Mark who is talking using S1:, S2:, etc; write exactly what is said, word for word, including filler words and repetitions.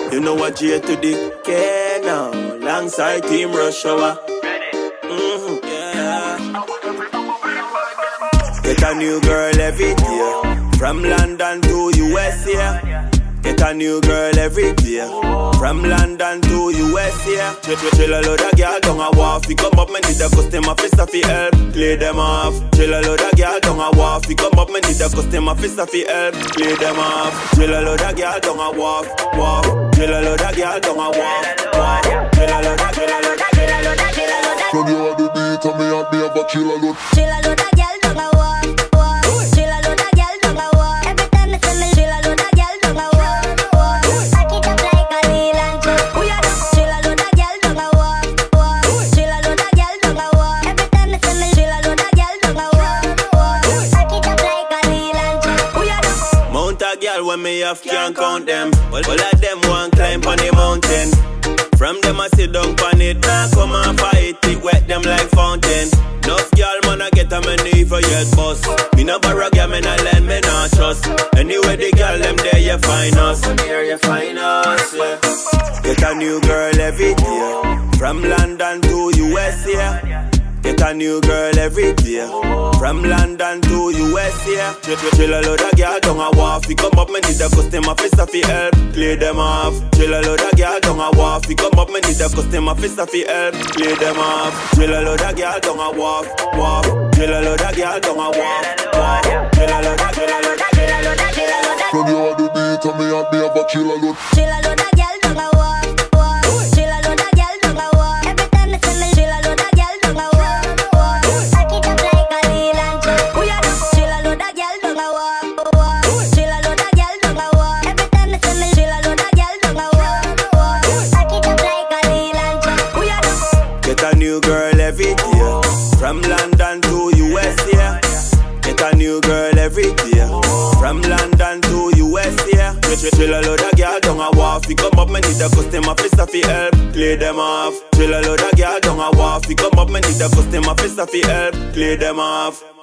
S1: You know what J to the K now. Alongside Team Rush Hour. Mm-hmm, yeah. Get a new girl every day. From London to U S A. Get a new girl every day. From London to U S A. Chill, chill, chill a load of girl down a wharf. Fi come up, me need a customer fist fi help play them off. Chill a load of girl down a wharf. Fi come up, me need a customer fist fi help play them off. Chill a load of girl down a wharf, wharf. Chill a load of girl down a wharf, wharf. Chill a load of, chill a load of, chill a load of, chill a load of.
S2: From you are the beat and me and me have a chill a load.
S3: Chill a load of girl down a wharf, wharf. Chill a load of girl down a wharf. Every time me say me chill a load of girl down a wharf, wharf. Back it up like a Lil and J. Chill a load of girl down a wharf, wharf. Chill a load of girl down a wharf. Every time me say me chill a load of girl down a wharf, wharf. Back it up like a Lil and J.
S1: Mount a girl when me have can't count them. All, all of them want climb on the mountain. From them I sit down on it. Now come and fight it, wet them like fountain. Enough girl man I get on my knee for your boss. Me no borrow girl, me no lend, me no trust. Anyway the girl them there you find us. Here you find us, yeah. Get a new girl every day. From London to U S A. Get a new girl every day. From London to U S A. Chill, chill, chill a load of girl down a wharf. Fi come up, me need a customer fist fi help play them off. Chill a load of girl down a wharf. Fi come up, me need a customer fist fi help play them off. Chill a load of girl down a wharf, wharf. Chill a load of girl down a wharf, wharf. Chill a load of, chill a load of, chill a load of, chill a load of.
S2: From you are the beat and me and me have a chill a load.
S3: Chill a load of girl down a wharf, wharf. Chill a load of girl down a wharf. Every time me say me chill a load of girl down a wharf, wharf. Back it up like a Lil and J. Chill a load of girl down a wharf, wharf. Chill a load of girl down a wharf. Every time me say me chill a load of girl down a wharf, wharf. Back it up like a Lil and J.
S1: Get a new girl every day. From London to U S A. Get a new girl every day. From London to U S A. Chill, chill a load of girl down a wharf. Fi come up, me need a customer fist fi help play them off. Chill a load of girl down a wharf. Fi come up, me need a customer fist fi help play them off.